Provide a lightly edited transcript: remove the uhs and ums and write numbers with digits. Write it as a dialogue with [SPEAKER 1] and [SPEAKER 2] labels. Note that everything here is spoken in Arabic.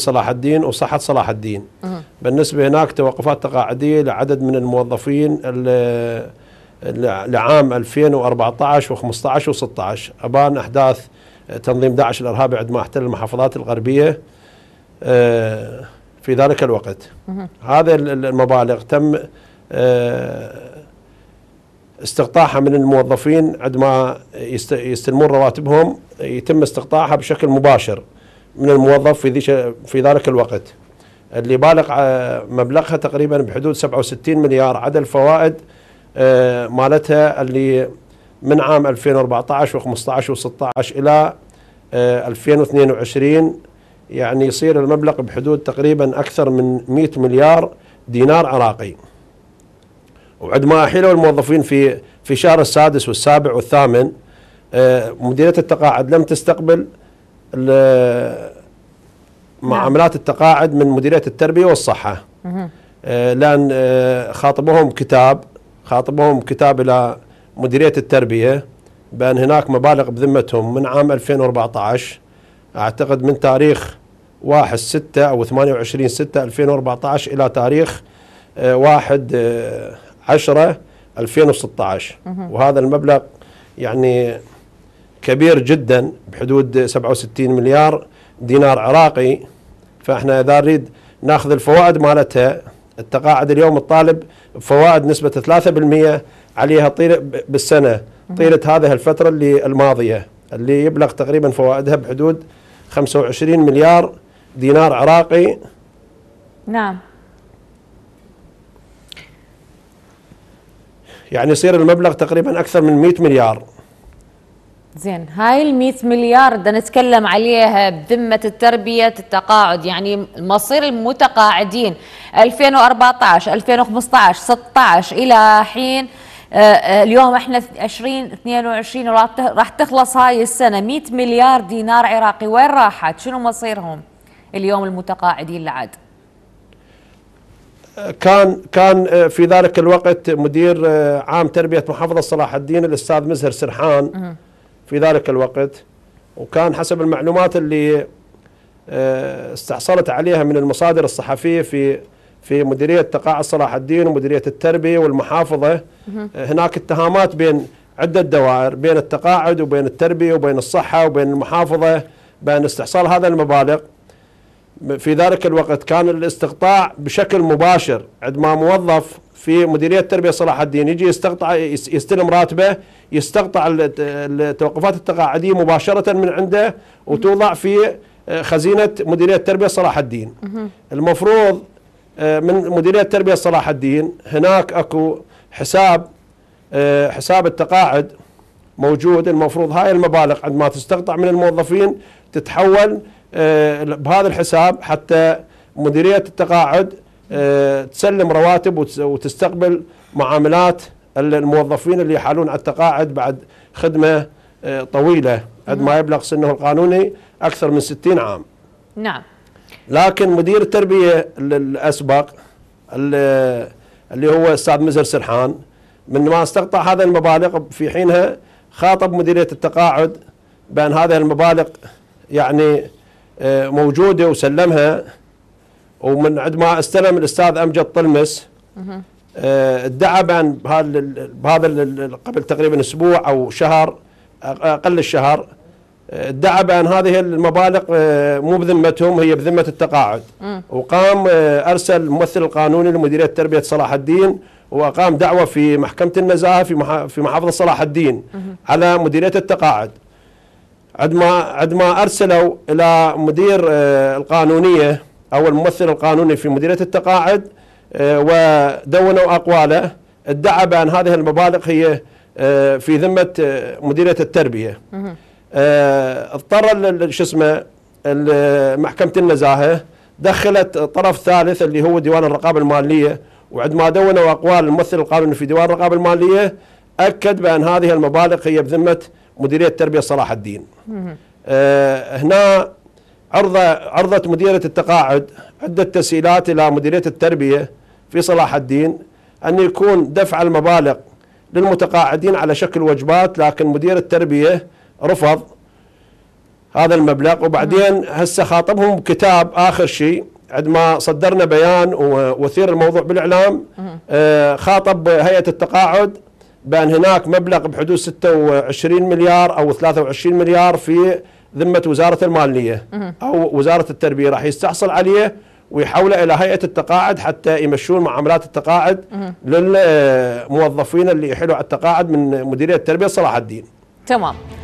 [SPEAKER 1] صلاح الدين وصحة صلاح الدين. بالنسبة هناك توقفات تقاعدية لعدد من الموظفين لعام 2014 و15 و16 أبان أحداث تنظيم داعش الإرهابي عندما احتل المحافظات الغربية في ذلك الوقت. هذه المبالغ تم استقطاعها من الموظفين عندما يستلمون رواتبهم، يتم استقطاعها بشكل مباشر من الموظف في ذلك الوقت، اللي بالغ مبلغها تقريبا بحدود 67 مليار، عدا الفوائد مالتها اللي من عام 2014 و15 و16 إلى 2022 يعني يصير المبلغ بحدود تقريبا أكثر من 100 مليار دينار عراقي. وعندما أحيلوا الموظفين في شهر السادس والسابع والثامن، مديرية التقاعد لم تستقبل معاملات التقاعد من مديرية التربية والصحة، لأن خاطبهم كتاب إلى مديرية التربية بأن هناك مبالغ بذمتهم من عام 2014، أعتقد من تاريخ 1/6 أو 28/6/2014 إلى تاريخ 1/10/2016، وهذا المبلغ يعني كبير جدا بحدود 67 مليار دينار عراقي. فاحنا اذا نريد ناخذ الفوائد مالتها، التقاعد اليوم الطالب فوائد نسبة 3% عليها بالسنة طيلة هذه الفترة الماضية، اللي يبلغ تقريبا فوائدها بحدود 25 مليار دينار عراقي.
[SPEAKER 2] نعم.
[SPEAKER 1] يعني يصير المبلغ تقريبا أكثر من 100 مليار.
[SPEAKER 2] زين، هاي ال 100 مليار بدنا نتكلم عليها بذمة التربية التقاعد، يعني مصير المتقاعدين 2014 2015 16 إلى حين اليوم احنا 2022 راح تخلص هاي السنة 100 مليار دينار عراقي، وين راحت؟ شنو مصيرهم اليوم المتقاعدين لعد؟
[SPEAKER 1] كان في ذلك الوقت مدير عام تربية محافظة صلاح الدين الأستاذ مزهر سرحان في ذلك الوقت، وكان حسب المعلومات اللي استحصلت عليها من المصادر الصحفية في مديرية تقاعد صلاح الدين ومديرية التربية والمحافظة، هناك اتهامات بين عدة دوائر، بين التقاعد وبين التربية وبين الصحة وبين المحافظة، بين استحصال هذا المبالغ. في ذلك الوقت كان الاستقطاع بشكل مباشر، عندما موظف في مديرية تربية صلاح الدين يجي يستلم راتبه، يستقطع التوقفات التقاعدية مباشرة من عنده وتوضع في خزينة مديرية تربية صلاح الدين. المفروض من مديرية تربية صلاح الدين هناك اكو حساب التقاعد موجود، المفروض هاي المبالغ عندما تستقطع من الموظفين تتحول بهذا الحساب حتى مديرية التقاعد تسلم رواتب وتستقبل معاملات الموظفين اللي يحالون على التقاعد بعد خدمة طويلة عندما يبلغ سنه القانوني أكثر من 60 عام.
[SPEAKER 2] نعم.
[SPEAKER 1] لكن مدير التربية الأسبق اللي هو أستاذ مزهر سرحان، من ما استقطع هذا المبالغ في حينها خاطب مديرية التقاعد بأن هذه المبالغ يعني موجودة وسلمها. ومن عندما استلم الأستاذ أمجد طلمس ادعى بأن بهذا قبل تقريبا أسبوع أو شهر، أقل الشهر، ادعى بأن هذه المبالغ مو بذمتهم، هي بذمة التقاعد. وقام أرسل الممثل القانوني لمديرية تربية صلاح الدين، وأقام دعوة في محكمة النزاهة في محافظة صلاح الدين على مديرية التقاعد. عندما أرسلوا إلى مدير القانونية أو الممثل القانوني في مديرية التقاعد ودونوا أقواله، ادعى بأن هذه المبالغ هي في ذمة مديرية التربية. اضطر محكمة النزاهة دخلت طرف ثالث اللي هو ديوان الرقابة المالية، وعندما دونوا أقوال الممثل القانوني في ديوان الرقابة المالية أكد بأن هذه المبالغ هي بذمة مديرية تربية صلاح الدين. هنا عرضت مديرية التقاعد عدة تسهيلات إلى مديرية التربية في صلاح الدين أن يكون دفع المبالغ للمتقاعدين على شكل وجبات، لكن مدير التربية رفض هذا المبلغ. وبعدين هسه خاطبهم بكتاب آخر شيء عندما صدرنا بيان وثير الموضوع بالإعلام، خاطب هيئة التقاعد بأن هناك مبلغ بحدود 26 مليار أو 23 مليار في ذمة وزارة المالية أو وزارة التربية راح يستحصل عليه ويحوله إلى هيئة التقاعد حتى يمشون معاملات التقاعد للموظفين اللي يحلوا على التقاعد من مديرية التربية صلاح الدين.
[SPEAKER 2] تمام.